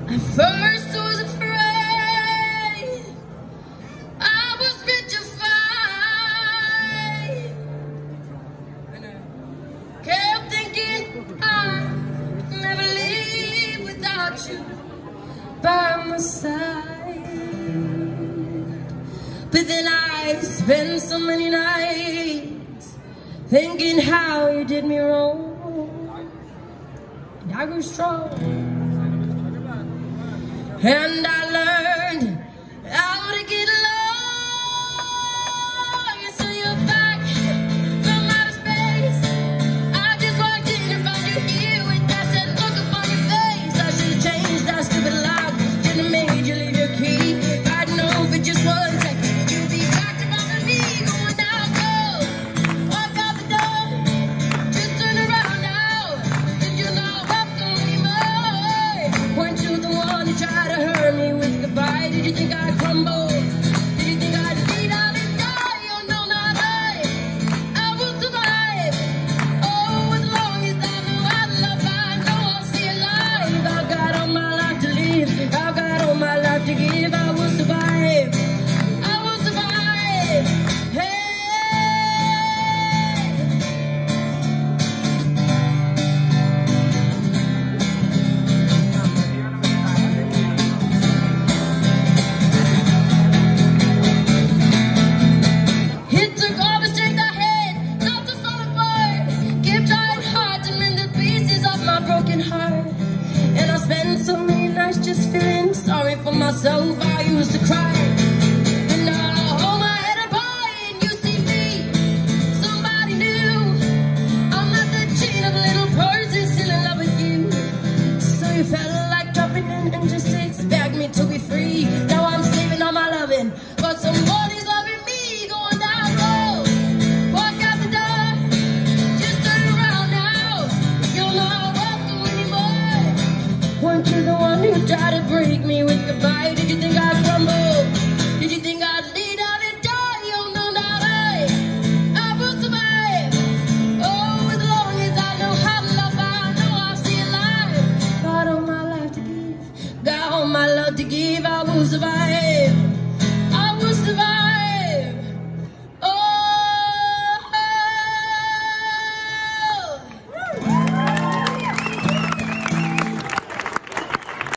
At first I was afraid, I was petrified. Kept thinking I'd never leave without you by my side. But then I spent so many nights thinking how you did me wrong. And I grew strong, and I learned how to get along. And so you're back from outer space. I just walked in and found you here with that sad look upon your face. I should have changed that stupid lock, shouldn't have made you leave your key. I'd know for just 1 second you'd be back around me, going down cold. Walk out the door, just turn around now. Did you know I'm gonna more? Weren't you the one who tried to hurt me with goodbye? Did you think I'd crumble? Did you think I'd bleed out and die? Oh no, not I will survive. Oh, as long as I know I'll love, I know I'll stay alive. I've got all my life to live, I've got all my life to give. I will survive, I will survive. Hey. It took all the strength I had not to fall apart. Kept trying hard to mend the pieces of my broken heart. And I spent so many nights just feeling sorry for myself.